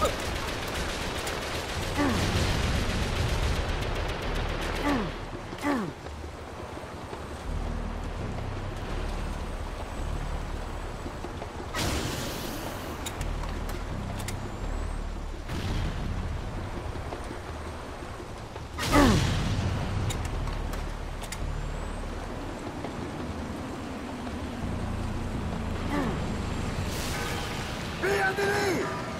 Via di lì!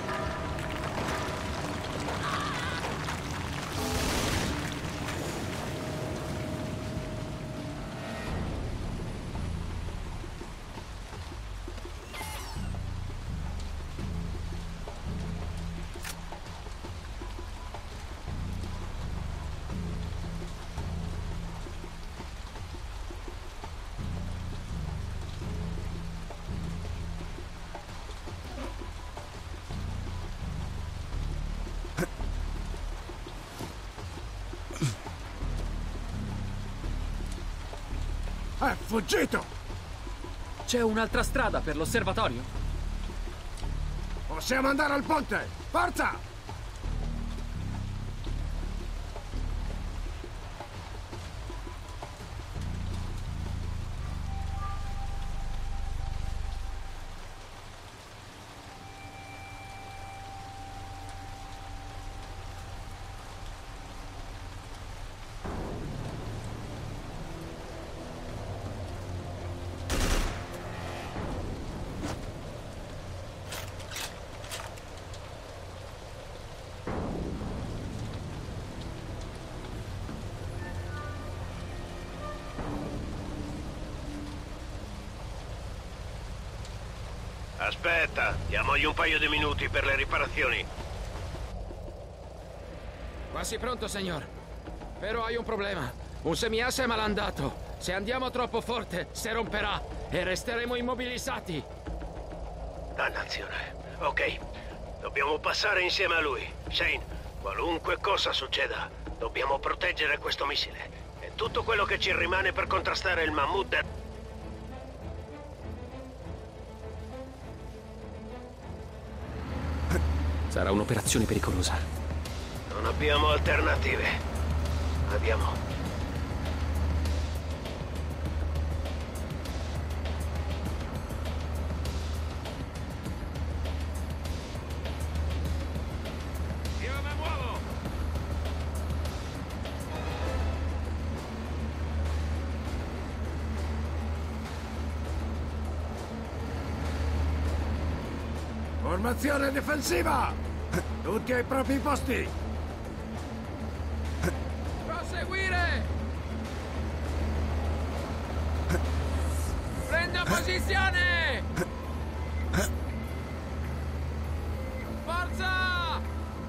È fuggito! C'è un'altra strada per l'osservatorio? Possiamo andare al ponte! Forza! Aspetta, diamogli un paio di minuti per le riparazioni. Quasi pronto, signor. Però hai un problema. Un semiasse è malandato. Se andiamo troppo forte, si romperà e resteremo immobilizzati. Dannazione. Ok, dobbiamo passare insieme a lui. Shane, qualunque cosa succeda, dobbiamo proteggere questo missile. È tutto quello che ci rimane per contrastare il mammut. Sarà un'operazione pericolosa. Non abbiamo alternative. Andiamo. Io mi muovo! Formazione difensiva! Tutti ai propri posti! Proseguire! Prenda posizione! Forza!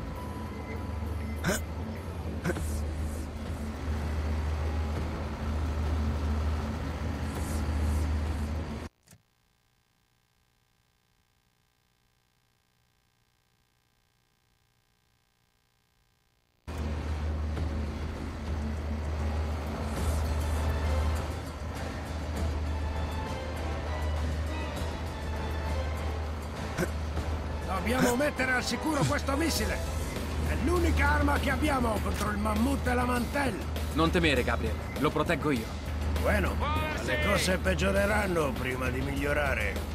Dobbiamo mettere al sicuro questo missile! È l'unica arma che abbiamo contro il mammut e la mantella! Non temere, Gabriel. Lo proteggo io. Bueno, le cose peggioreranno prima di migliorare.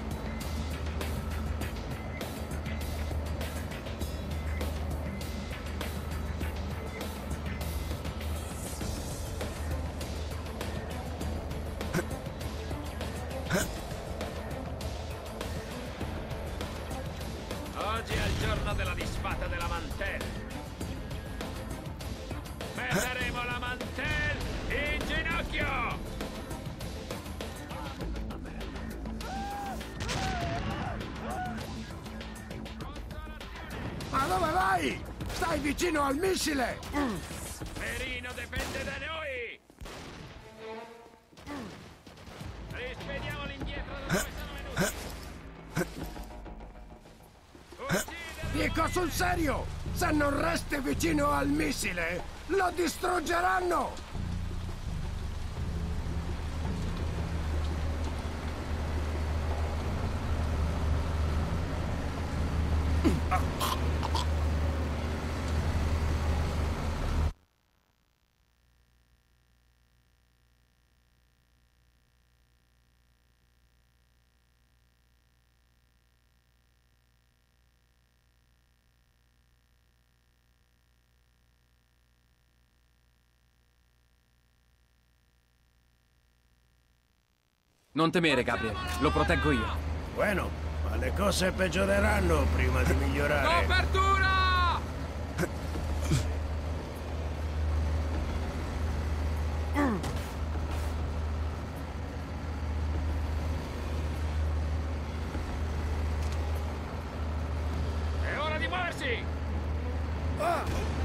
Oggi è il giorno della disfatta della mantella. Metteremo la mantella in ginocchio! Ma dove vai? Stai vicino al missile! Perino dipende da noi! Rispediamoli indietro da dove sono venuti! Dico sul serio! Se non resti vicino al missile, lo distruggeranno! Non temere, Gabriel. Lo proteggo io. Bueno, ma le cose peggioreranno prima di migliorare. Copertura! È ora di muoversi! Ah!